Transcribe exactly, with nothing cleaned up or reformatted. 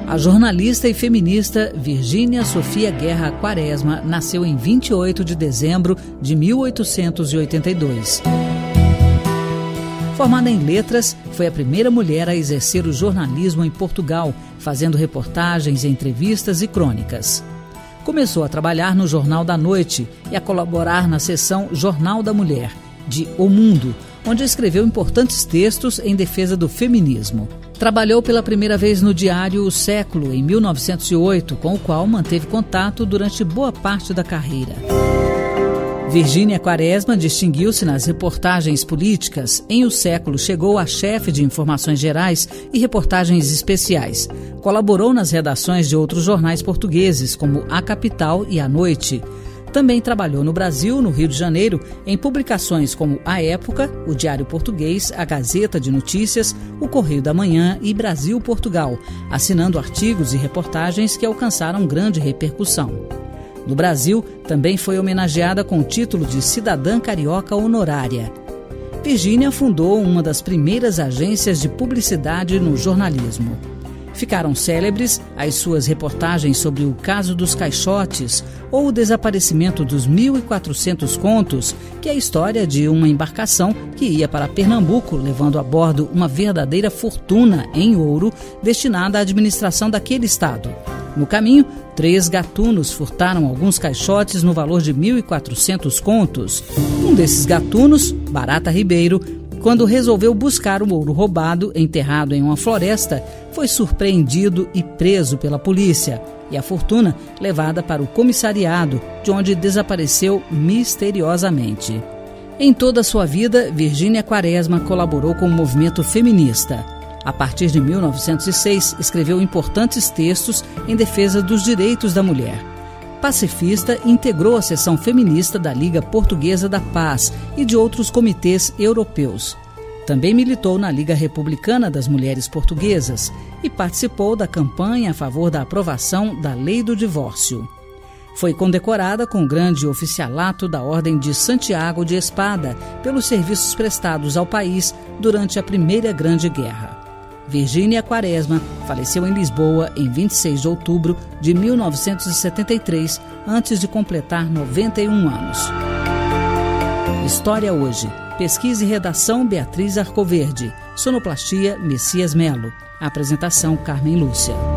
A jornalista e feminista Virgínia Sofia Guerra Quaresma nasceu em vinte e oito de dezembro de mil oitocentos e oitenta e dois. Formada em letras, foi a primeira mulher a exercer o jornalismo em Portugal, fazendo reportagens, entrevistas e crônicas. Começou a trabalhar no Jornal da Noite e a colaborar na seção Jornal da Mulher, de O Mundo, onde escreveu importantes textos em defesa do feminismo. Trabalhou pela primeira vez no diário O Século, em mil novecentos e oito, com o qual manteve contato durante boa parte da carreira. Virgínia Quaresma distinguiu-se nas reportagens políticas. Em O Século, chegou a chefe de informações gerais e reportagens especiais. Colaborou nas redações de outros jornais portugueses, como A Capital e A Noite. Também trabalhou no Brasil, no Rio de Janeiro, em publicações como A Época, o Diário Português, a Gazeta de Notícias, o Correio da Manhã e Brasil Portugal, assinando artigos e reportagens que alcançaram grande repercussão. No Brasil, também foi homenageada com o título de Cidadã Carioca Honorária. Virgínia fundou uma das primeiras agências de publicidade no jornalismo. Ficaram célebres as suas reportagens sobre o caso dos caixotes ou o desaparecimento dos mil e quatrocentos contos, que é a história de uma embarcação que ia para Pernambuco, levando a bordo uma verdadeira fortuna em ouro destinada à administração daquele estado. No caminho, três gatunos furtaram alguns caixotes no valor de mil e quatrocentos contos. Um desses gatunos, Barata Ribeiro, quando resolveu buscar o ouro roubado enterrado em uma floresta, foi surpreendido e preso pela polícia, e a fortuna levada para o comissariado, de onde desapareceu misteriosamente. Em toda a sua vida, Virgínia Quaresma colaborou com o movimento feminista. A partir de mil novecentos e seis, escreveu importantes textos em defesa dos direitos da mulher. Pacifista, integrou a seção feminista da Liga Portuguesa da Paz e de outros comitês europeus. Também militou na Liga Republicana das Mulheres Portuguesas e participou da campanha a favor da aprovação da Lei do Divórcio. Foi condecorada com o grande oficialato da Ordem de Santiago de Espada pelos serviços prestados ao país durante a Primeira Grande Guerra. Virgínia Quaresma faleceu em Lisboa em vinte e seis de outubro de mil novecentos e setenta e três, antes de completar noventa e um anos. História Hoje. Pesquisa e redação Beatriz Arcoverde. Sonoplastia Messias Melo. Apresentação Carmen Lúcia.